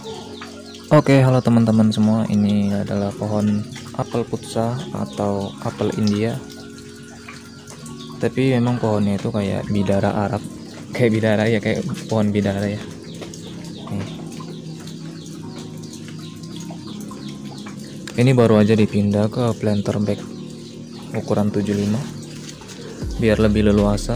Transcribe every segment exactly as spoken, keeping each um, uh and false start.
Oke, halo teman-teman semua. Ini adalah pohon apel putsa atau apel India. Tapi memang pohonnya itu kayak bidara Arab, kayak bidara ya, kayak pohon bidara ya. Nih. Ini baru aja dipindah ke planter bag ukuran tujuh puluh lima biar lebih leluasa.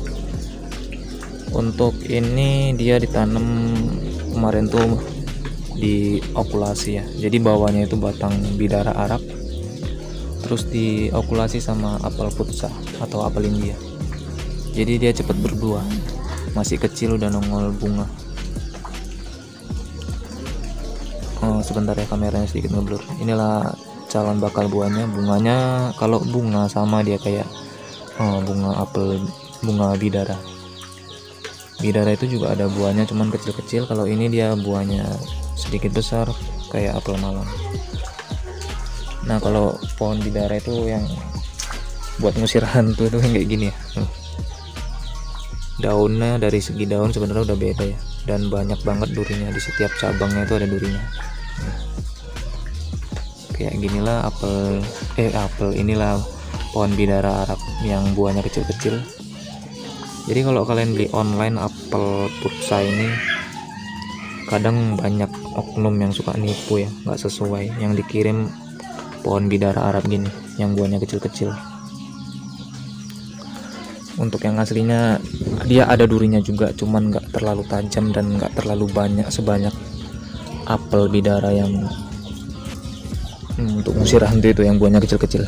Untuk ini dia ditanam kemarin tuh di okulasi ya, jadi bawahnya itu batang bidara Arab, terus diokulasi sama apel putsa atau apel India, jadi dia cepat berbuah. Masih kecil udah nongol bunga. Oh, sebentar ya, kameranya sedikit ngeblur. Inilah calon bakal buahnya. Bunganya kalau bunga sama dia kayak oh, bunga apel, bunga bidara. Bidara itu juga ada buahnya, cuman kecil-kecil. Kalau ini dia buahnya sedikit besar kayak apel Malang. Nah, kalau pohon bidara itu yang buat ngusir hantu itu kayak gini ya. Daunnya dari segi daun sebenarnya udah beda ya, dan banyak banget durinya. Di setiap cabangnya itu ada durinya. Kayak ginilah apel eh apel inilah pohon bidara Arab yang buahnya kecil-kecil. Jadi kalau kalian beli online apel putsa ini, kadang banyak oknum yang suka nipu ya, nggak sesuai. Yang dikirim pohon bidara Arab gini, yang buahnya kecil-kecil. Untuk yang aslinya dia ada durinya juga, cuman nggak terlalu tajam dan nggak terlalu banyak sebanyak apel bidara yang hmm, untuk ngusir hantu itu yang buahnya kecil-kecil.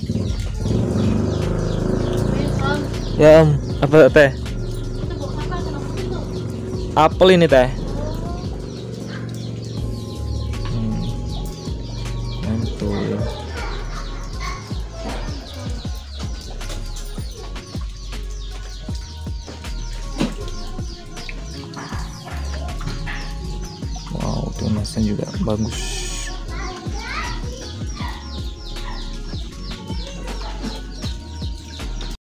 Ya om, apa teh? Apel ini teh. Hmm, mantul. Wow, tunasnya juga bagus.